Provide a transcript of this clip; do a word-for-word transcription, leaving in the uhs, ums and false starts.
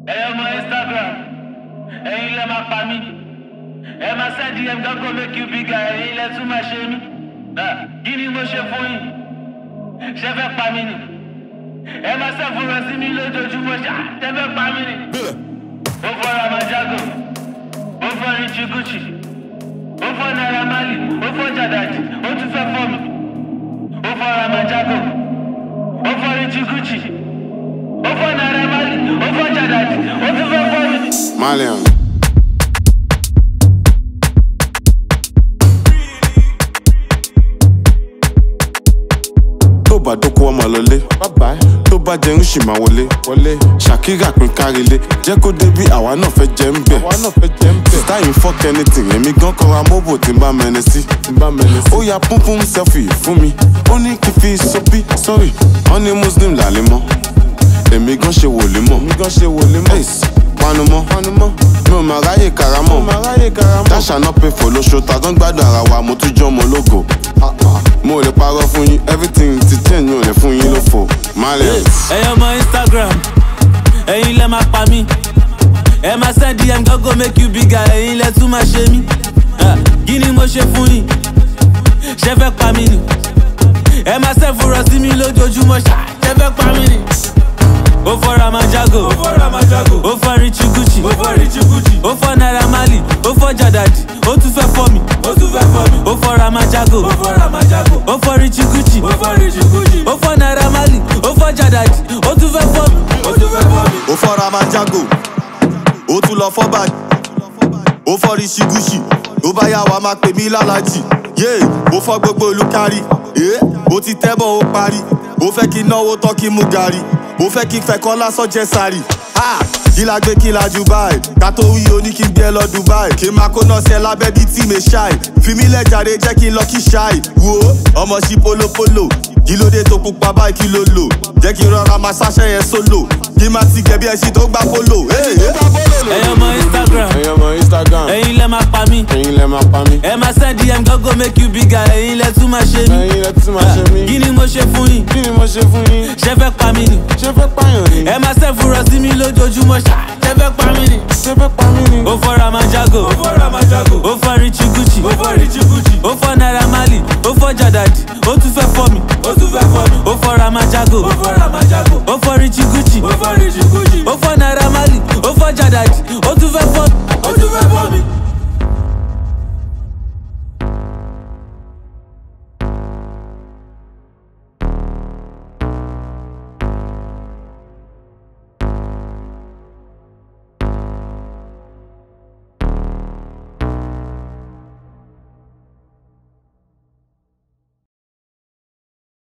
Hey, my Instagram. Hey, let my pa me. Hey, my send D M go make you bigger. Hey, let too much shame me. Nah, give me more shit for you. Chef pa me ni. Hey, my self for us me lo do too much. Chef pa me ni. Go for Ramajago. Go for Richie Gucci. Go for Naira Marley. Go for Jadaji. What you say for me? Go for Ramajago. Go for Richie Gucci. Go for Naira Marley. Go for Jadaji. What you say for me? Malian. Tó bá dóko ọmọ lọlé, bye. Tó bá jẹun ṣì máa wọlé, wọlé. Shakira pín kárílé, jẹ́ kó débi àwa náà fẹ́ jẹ́ ń bẹ̀. Àwa náà fẹ́ jẹ́ ń bẹ̀. Star yìí fuck anything, èmi gan kọ́ra mọ́bò tí n bá mẹ́ni sí. Tí n bá mẹ́ni sí. Ó ya pum pum selfie fún mi, ó ní kí n fi sopi, sorry. Wọ́n ní Muslim làlẹ́ mọ́, èmi gan ṣe wòlé mọ́. Èmi gan ṣe wòlé mọ́. Ace, panumọ́, panumọ́. Mi ò máa ráyè karamọ́. Mi ò máa ráyè karamọ́. Dasha náà pay for lóṣù, tàgán gbádùn ara wa, mo tún jọ́ ọmọ lógo. Mo lè parọ́ fún yín, everything ti change, mi ò lè fún yín lófo. Malian. Ẹyọ ọmọ Instagram, ẹ̀yin lẹ máa pa mí. Ẹ máa send D M go make you bigger, ẹ̀yin lẹ tún máa ṣe mí. Kí ni mo ṣe fún yín? Ṣé fẹ́ pa mí ni? Ẹ máa send fúnra sí mi lójoojúmọ́, ṣé fẹ́ pa mí ni? Ó fọ́ Ramajago, ó fọ́ Ramajago, ó fọ́ Richie Gucci, ó fọ́ Richie Gucci, ó fọ́ Naira Marley, ó fọ́ Jadaji, ó tún fẹ́ fọ́ mi, ó tún fẹ́ fọ́ mi, ó fọ́ Ramajago, ó fọ́ Ramajago, ó fọ́ Richie Gucci, ó fọ́ Richie Gucci, ó fọ́ Naira Marley, ó fọ́ Jadaji, ó tún fẹ́ fọ́ mi, ó tún fẹ́ fọ́ mi. Ó fọ́ Ramajago, ó tún lọ fọ́ báyìí, ó fọ́ Richie Gucci, ó bá yà wá máa pè mí lálàjì, yéé, ó fọ́ gbogbo ìlú kárí, ó ti tẹ́bọ̀ ó parí, ó fẹ́ kí náwó tán kí mú gàrí. Mo fẹ́ kí fẹ́ kọ́ lásán jẹ́ sáré. Kí la gbé kí la jù báyìí. Ká tó wí o ní kí n gbé lọ Dubai. Kí n máa kó náà ṣe lábẹ́ bíi tí mi ṣáì. Fi mí lẹ̀ jàre jẹ́ kí n lọ kí ṣáì. Wo ọmọ sí polopolo. Kí ló dé tó pupa báyìí kí ló lò? Jẹ́ kí n rọra máa ṣáṣẹ́ yẹn sólò. Kí n máa ti gẹ̀ bí ẹṣin tó gbá polo. Ẹyọ ọmọ Instagram, Ẹ̀yin ọmọ Instagram. ẹ̀yin lẹ máa pa mí. Ẹ̀yin lẹ máa pa mí. Ẹ máa send D M go make you bigger, ẹ̀yin lẹ tún máa ṣe mí. Ẹ̀yin lẹ tún máa ṣe mí. Kí ni mo ṣe fún yín? Kí ni mo ṣe fún yín? Ṣé fẹ́ pa mí ni? Ṣé fẹ́ pààyàn ni? Ẹ máa send fúnra sí mi lójoojúmọ́, ṣé fẹ́ pa mí ni? Ṣé fẹ́ pa mí ni? Ó fọ́ Ramajago, Ó fọ́ Ramajago, ó fọ́ Richie Gucci, ó fọ́ Richie Gucci, ó fọ́ Naira Marley, ó fọ́ Jadaji, ó tún fẹ́ fọ́ mi, ó tún fẹ́ fọ́ mi. ó fọ́ Ramajago, Ó fọ́ Ramajago, ó fọ́ Richie Gucci, ó fọ́ Richie Gucci, ó fọ́ Naira Marley, ó fọ́ Jadaji, ó tún fẹ́ fọ́